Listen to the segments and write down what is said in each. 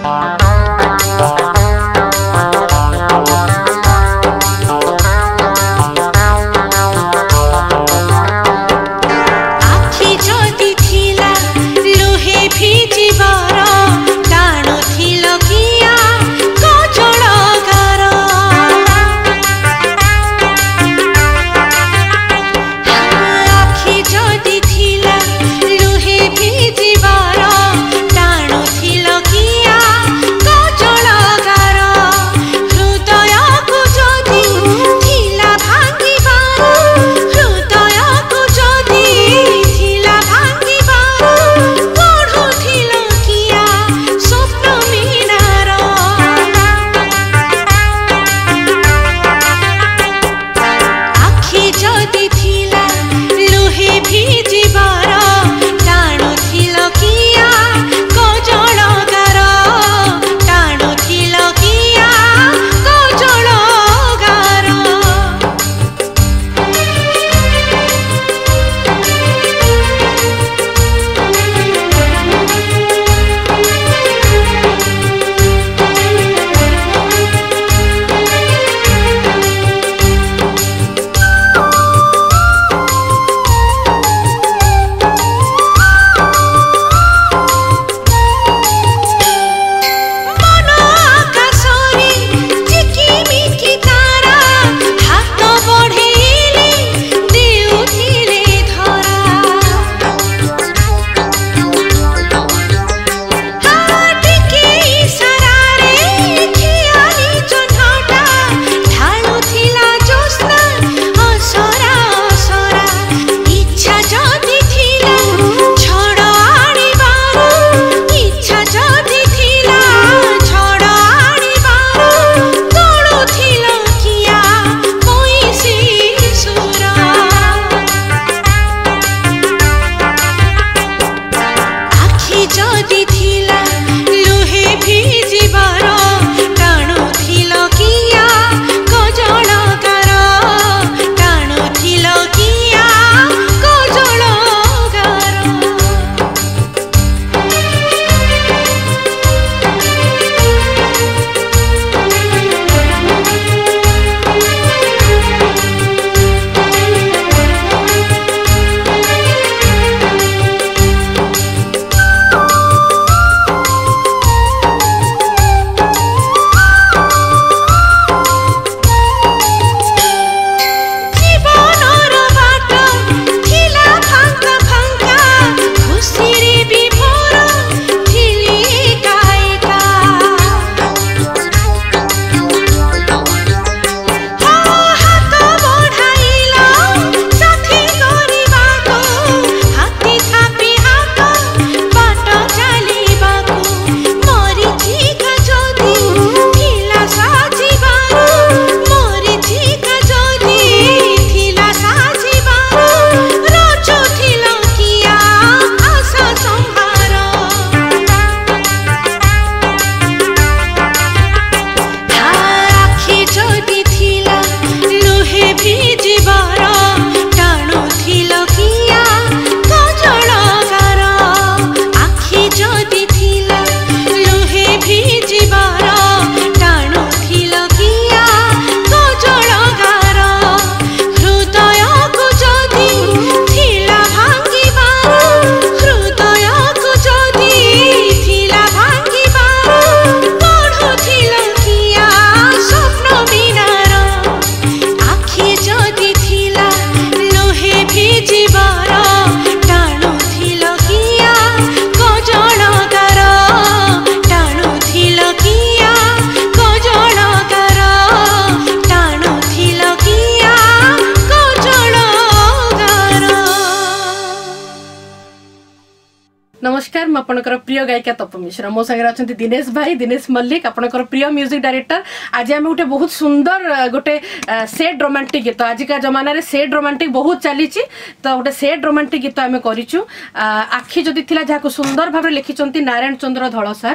नमस्कार आपणकर प्रिय गायिका तप मिश्र मो संगे अच्छा दिनेश भाई दिनेश मल्लिक आपणकर प्रिय म्यूजिक डायरेक्टर। आज आम गोटे बहुत सुंदर गोटे सेड रोमांटिक गीत आज का जमाना रे सेड रोमांटिक बहुत चली तो गोटे सेड रोमांटिक गीत आम करूँ आखि जदि थिला जहाँ सुंदर भाव लिखिं नारायण चंद्र धल सार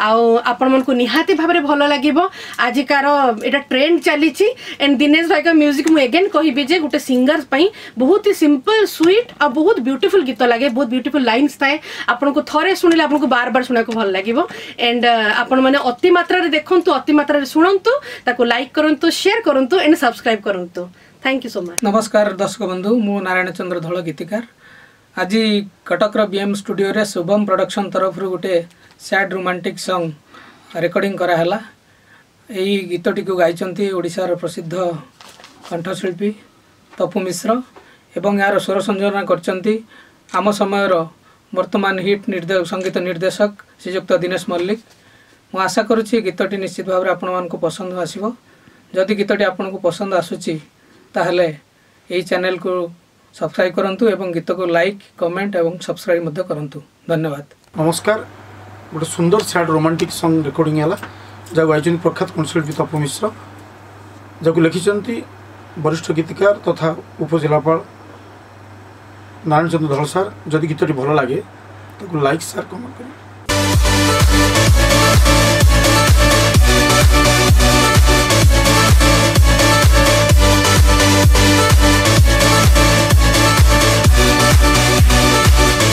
आपण मन को निहाती भाव भल लगे आजिकार यहाँ ट्रेंड चली एंड दिनेश भाई का म्यूजिक मुझे एगेन कहबी गोटे सिंगर बहुत ही सिंपल स्वीट और बहुत ब्यूटीफुल गीत लगे बहुत ब्यूटीफुल लाइन्स थाए आपको थरे शुणिले आपको बार बार सुना भल लगे एंड आपण मैंने अति मात्रा रे देखंतु अति मात्रा रे सुनंतु ताको लाइक करंतु शेयर करंतु एंड सब्सक्राइब करंतु थैंक यू सो मच। नमस्कार दर्शक बंधु मु नारायण चंद्र धल गीतिकार आज कटक बीएम स्टूडियो रे शुभम प्रोडक्शन तरफ गोटे सैड रोमांटिक सॉन्ग रेकर्डिंग कराला। यही गीतटी को गाइचंती ओडिशार प्रसिद्ध कंठशिल्पी तपु मिश्र एवं यार स्वर संयोजन करचंती आम समयर वर्तमान हिट संगीत निर्देशक श्रीजुक्त दिनेश मल्लिक। मु आशा करुच्ची गीतटी निश्चित भाव आपण मानक पसंद आसीबो। जदि गीतटी आपण को पसंद आसुची ताहले एही चैनल को सब्सक्राइब करंतु एवं गीत को लाइक कमेंट एवं सब्सक्राइब मध्य करंतु। धन्यवाद। नमस्कार गोटे सुंदर सैड रोमांटिक सॉन्ग रेकर्डिंग है जहाँ गायन प्रख्यात कंठशिल्पी तपु मिश्र जहाँ लिखिं वरिष्ठ गीतिकार तथा उपजिलापाल नारायण चंद्र धल सार। जदि गीतटी भल लगे तो लाइक शेयर कमेंट करें।